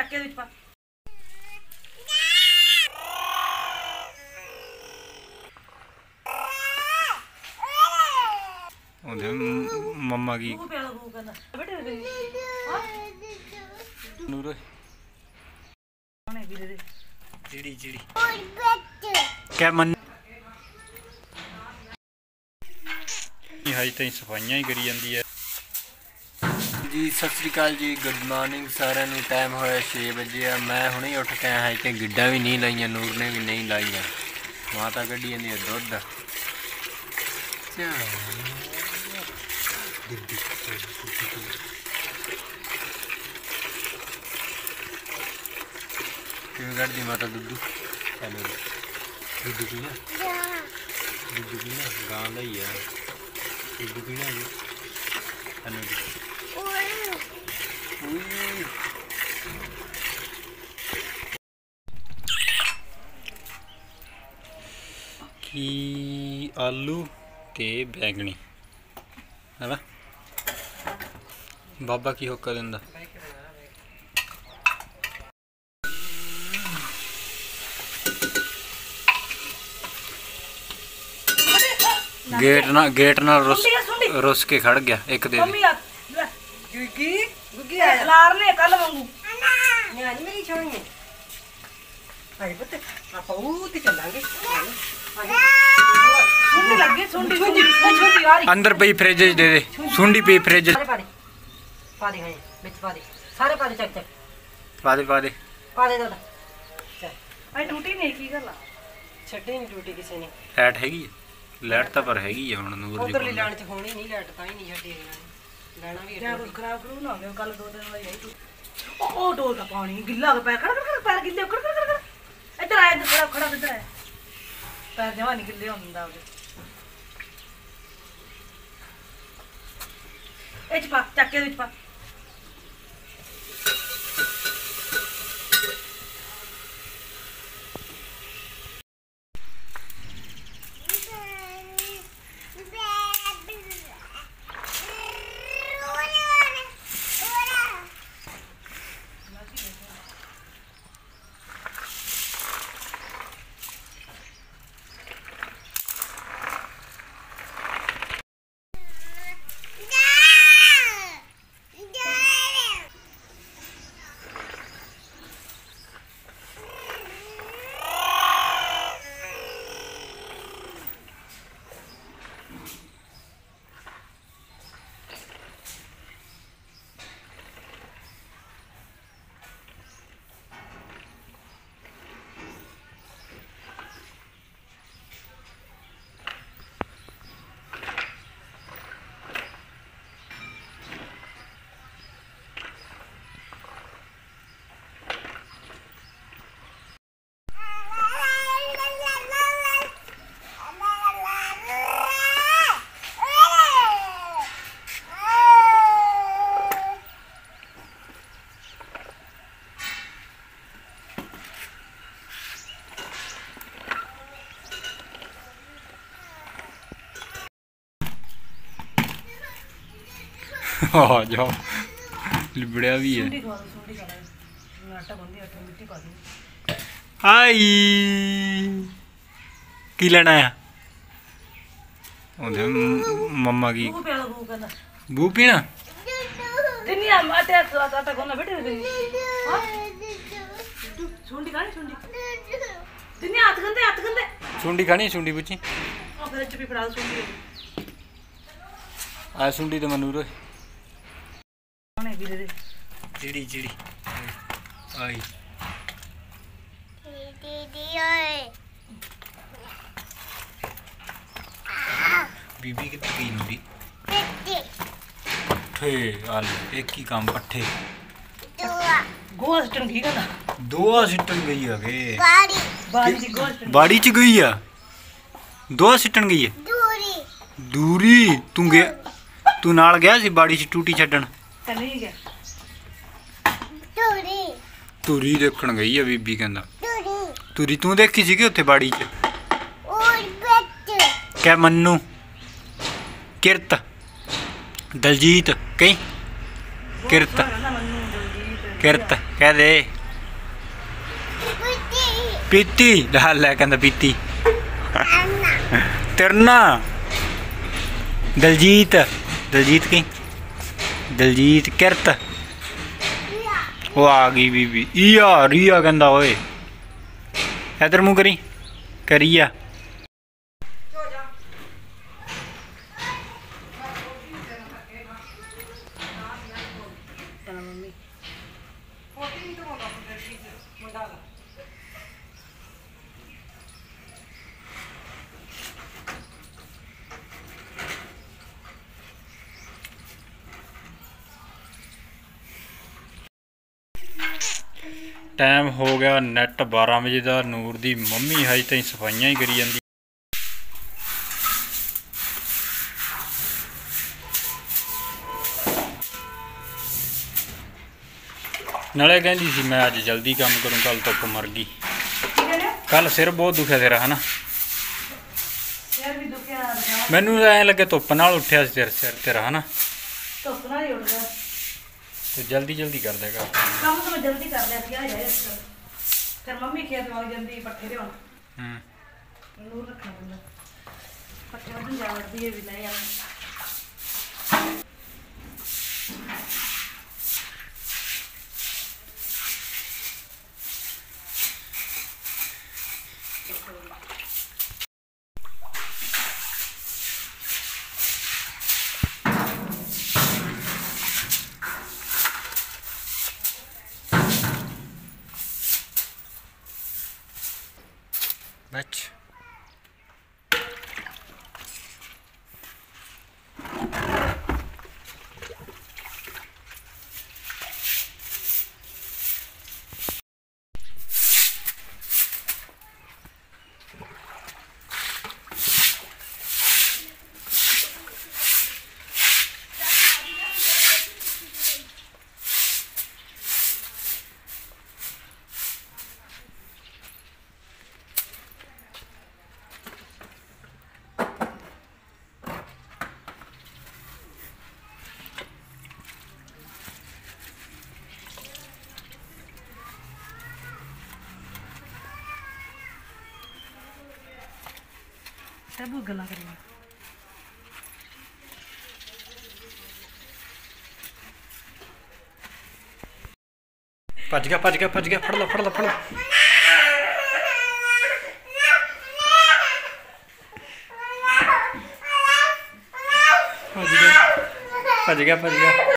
ਚੱਕ ਕੇ ਵਿੱਚ ਪਾ। ਉਹਦੇ ਮੰਮਾ ਕੀ ਨੂਰ ਚਿੜੀ ਚਿੜੀ ਕਿਆ ਮੰਨ ਹਜੇ ਤਾਂ ਸਫਾਈਆਂ ਹੀ ਕਰੀ ਜਾਂਦੀ ਹੈ जी सत श्री अकाल जी गुड मॉर्निंग सारे टाइम होया 6 बजे आ मैं हुणे उठ के आया तो गिड्डा भी नहीं लाइया नूर ने भी नहीं लाइया माता कढ़ी जाती है दुध किवें कढ़दी माता दुद्धू चलो दुद्धू पीना गां दा ही है दुद्धू पीना जी हेलो जी की आलू ते बैंगनी है ना बाबा की होका दिंदा गेट ना रुस के खड़ गया एक दे गुग्गी गुग्गी आ लार ले कल वांगू न्यानी मेरी छोड़िए भाई बते आप ऊती चलांगे सुंडी लग गई सुंडी सुंडी आ रही अंदर पई फ्रिज दे दे सुंडी पई फ्रिज पा दे है बिच पा दे सारे पा दे चक चक पा दे दादा चल भाई टूटी नहीं की कर ला छड्डी नहीं टूटी किसी ने लाइट हैगी लाइट तो पर हैगी है हुन नूर जी उधरली लाइन च होनी नहीं लाइट ताई नहीं छड्डी लेना भी खराब करू ना हो कल 2 दिन वाली आई तू ओ डोल का पानी गिल्ला हो पैर खड़ा कर पैर गिल्ले कर इधर आया इधर खड़ा इधर आया पैर जमा नहीं गिल्ले होंदा ਉਹਦੇ ਇਹ ਚ ਪਾ ਚੱਕ ਕੇ ਵਿੱਚ ਪਾ आ जाओ लिबड़िया भी है आई की लेना है मम्मा की बू पीना सुंडी खानी सुंडी बुची आ सुंडी तो मनूर चिड़ी चिड़ी आई बीबी कितनी गई नूरी ठे आलू एक ही काम पट्ठे गोवा सिस्टम ठीक है ना दो सिस्टम गई है के बाड़ी च गई है दो सिस्टम गई है दूरी तू नाल गया सी बाड़ी च टूटी छड्डन तुरी देखण गई है बीबी कहंदा तुरी तू देखी सी कि उत्थे बाड़ी च क्या मन्नू किरत दलजीत कहीं किरत किरत कह दे पीती ढाल लै कहंदा पीती तिरना दलजीत दलजीत की दलजीत किरत वो आ गई बीबी इया रिया कहंदा ओए इधर मुँह करी करिया टाइम हो गया नैट 12 बजे का। नूर दी मम्मी हज ताईं सफाइयां ही करी जांदी। नाले कहंदी सी मैं अज जल्दी काम करूँ, कल धुप मर गई। कल सिर बहुत दुखिया तेरा है ना, मैनू ऐ लगे धुप नाल उठिया सिर तेरा है ना, तो जल्दी जल्दी कर देगा काम तो मैं जल्दी कर लिया फिर मम्मी खेत में जल्दी पट्ठे दे नूर रखना पैंदा पट्ठे वड्डन जा वड्डी भी ले यार। बच सब गला करेंगे। भज गया भज गया भज गया, फड़ लो फड़ लो फड़ लो। भज गया भज गया भज गया।